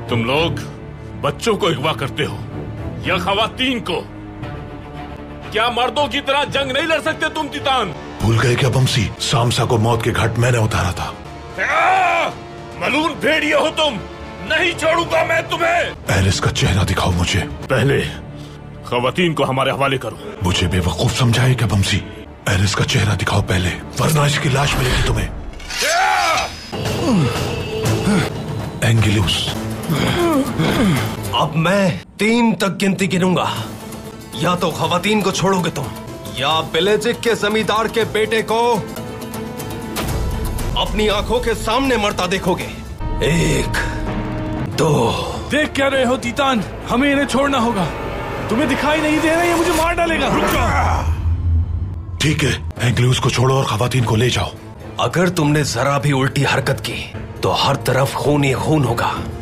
तुम लोग बच्चों को अगवा करते हो या खवातीन को? क्या मर्दों की तरह जंग नहीं लड़ सकते तुम तितान? भूल गए क्या बमसी, सामसा को मौत के घाट मैंने उतारा था। मलून भेड़िए हो तुम, नहीं छोड़ूंगा मैं तुम्हें। एलिस का चेहरा दिखाओ मुझे। पहले खवातीन को हमारे हवाले करो। मुझे बेवकूफ समझाए क्या बमसी? एलिस का चेहरा दिखाओ पहले, वरना इसकी लाश मिलेगी तुम्हें। एंगिलूस, अब मैं 3 तक गिनती गिनूंगा। या तो खवातीन को छोड़ोगे तुम, या बेलेजिक के जमींदार के बेटे को अपनी आंखों के सामने मरता देखोगे। 1, 2। देख क्या रहे हो तितान? हमें इन्हें छोड़ना होगा। तुम्हें दिखाई नहीं दे रहा ये मुझे मार डालेगा। रुक जा। ठीक है, एंगिलूस को छोड़ो और खवातीन को ले जाओ। अगर तुमने जरा भी उल्टी हरकत की तो हर तरफ खून ही खून होगा।